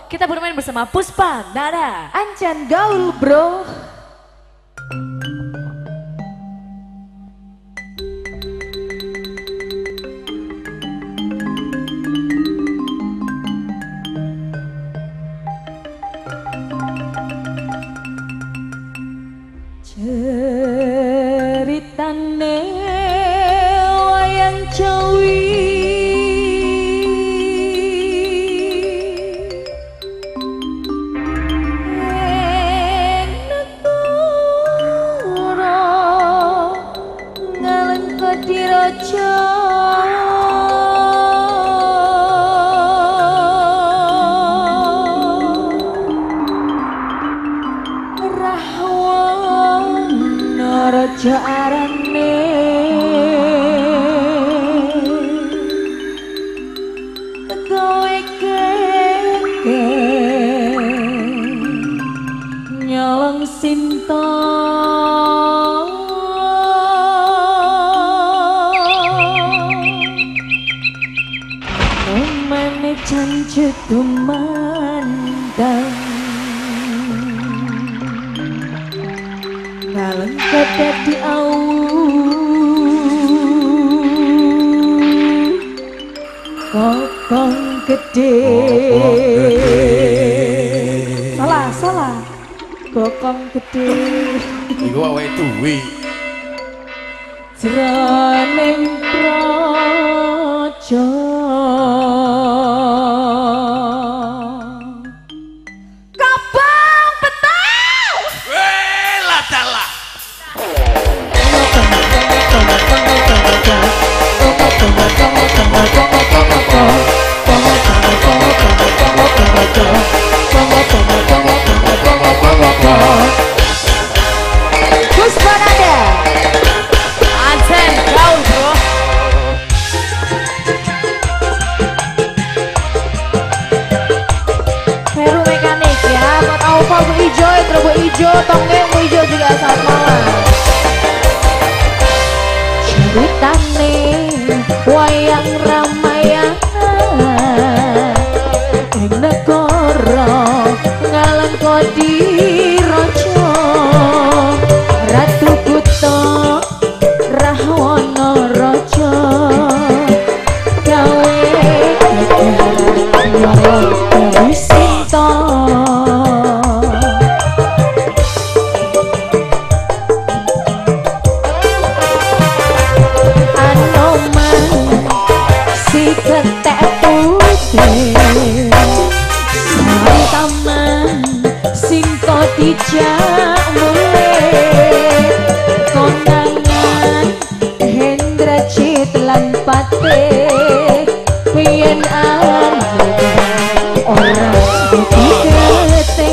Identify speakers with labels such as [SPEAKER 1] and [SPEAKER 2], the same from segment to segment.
[SPEAKER 1] Kita bermain bersama Puspa, Nada,
[SPEAKER 2] Ancan Gaul bro. Ceritane wayang Jawi diraja Rahwana raja arane kowe keke nyolong sinta janji tumandang ngaleng kedadi awu kokong gede salah kokong gede
[SPEAKER 3] iku awake duwe
[SPEAKER 2] jroning praja Puspa Nada,
[SPEAKER 1] Ancan Gaul bro.
[SPEAKER 2] Heru mekanik ya, buat Alfa Bu Ijo, Bu Ijo, Tonggeng Bu Ijo juga selamat malam. Ceritane wayang Ramayana ing negara ngalan Kodiraja Ratu Buta Rahwana raja gawe nyolong sinta ketek putih taman sinto dijak mulai kondangan Hendra Citlan Patih pian orang dikete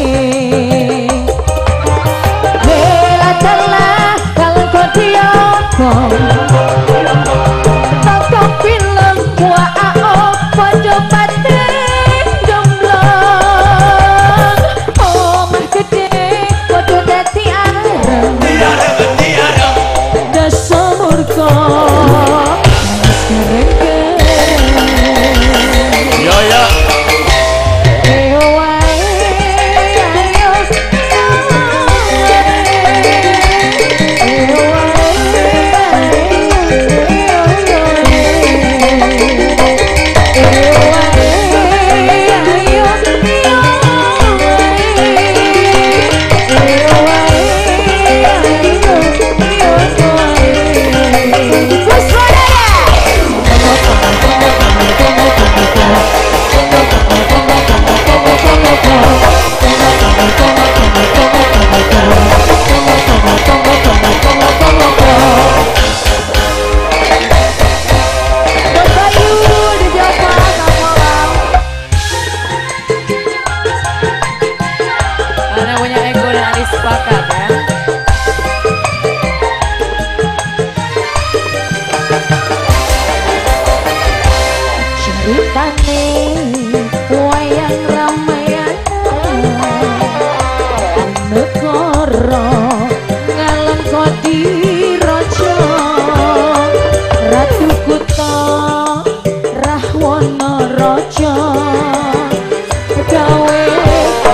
[SPEAKER 2] bela telah kalau kau diopong Podo pating gemblong omah gede podo dadi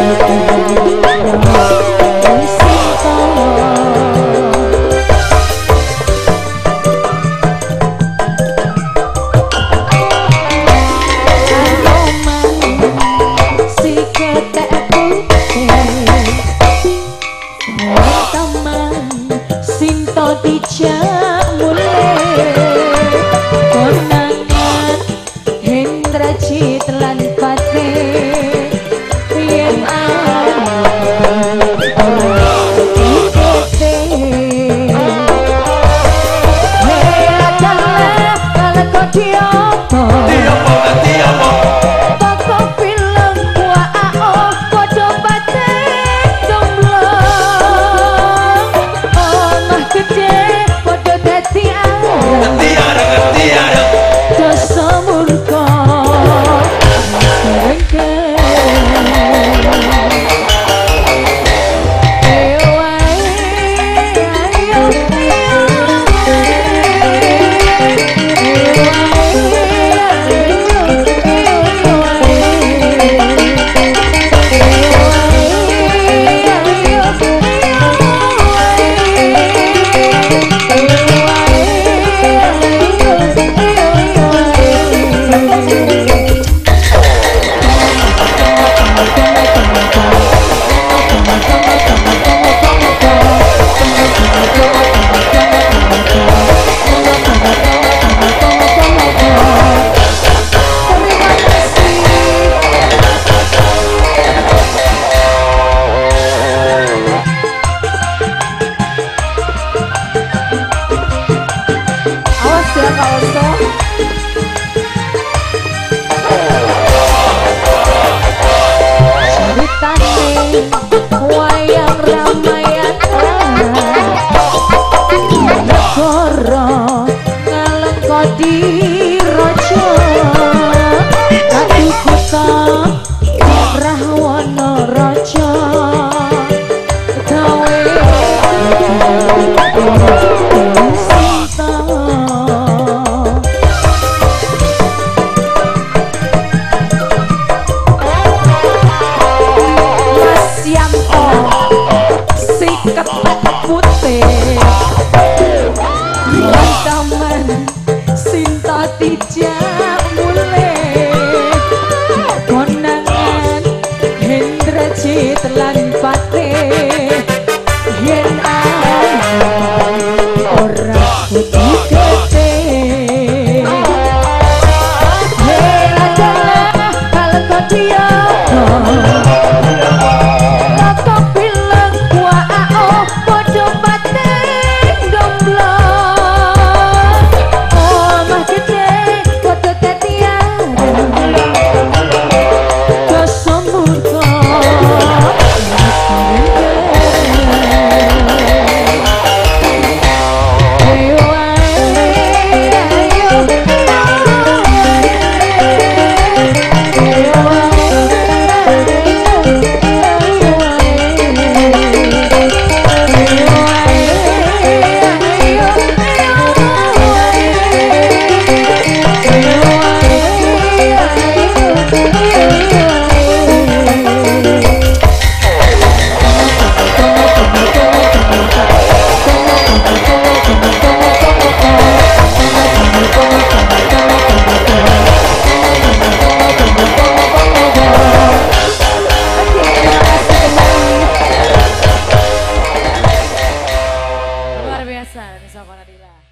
[SPEAKER 2] Dijak mulai konangan Hendra Citlan Pate yang ikete adalah kalau kau diopo toko film kuao podo pate domblong omah gede Kesemurka wayang Ramayana negara ngalengkodi raja adu kota Rahwana raja gawe Sinta ketek putih taman Sinta Dijak mulai konangan Hendra Citlan Pate yen ora putih gede adalah kalau kau diopo
[SPEAKER 1] Luar biasa, Nisa Konadila.